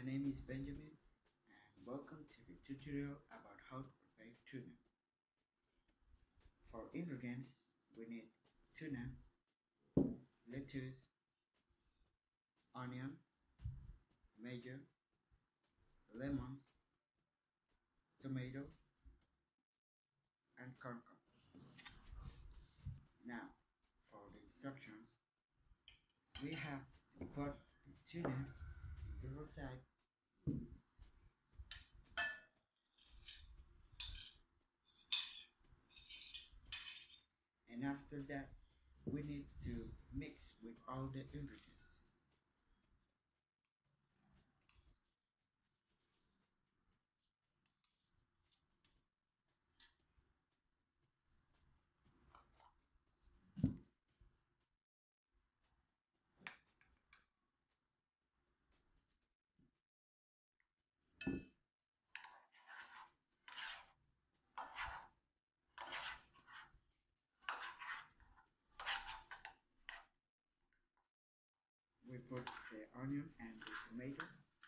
name is Benjamin and welcome to the tutorial about how to prepare tuna. For ingredients, we need tuna, lettuce, onion, mayo, lemon, tomato, and corncob. Now, for the instructions, we have to put the tuna in the roadside, and after that, we need to mix with all the ingredients. We put the onion and the tomato.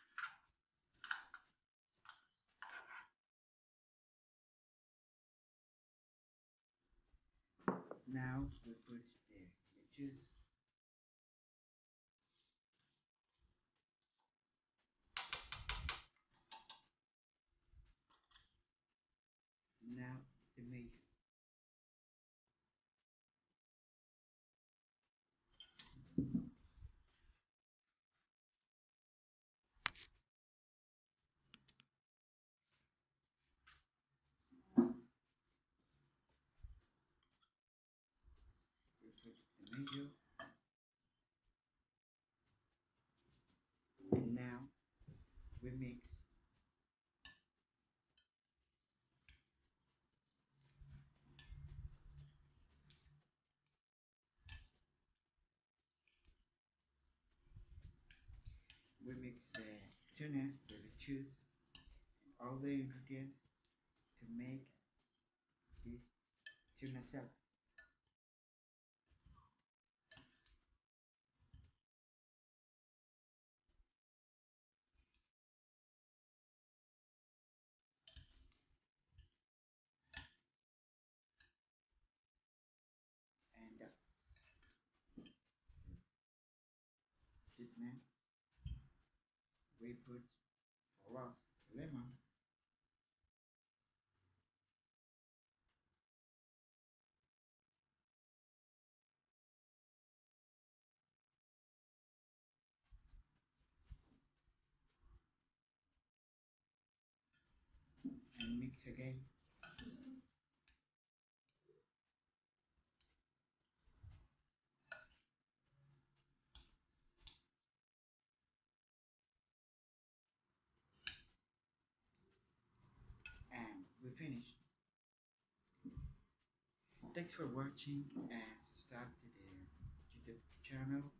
Now we put the lettuce. Now the mayo. We put the mayo, and now we mix. We mix the tuna, the lettuce, and all the ingredients to make this tuna salad. And seasoning, we put for us lemon and mix again. And we finish. Thanks for watching and subscribe to the YouTube channel.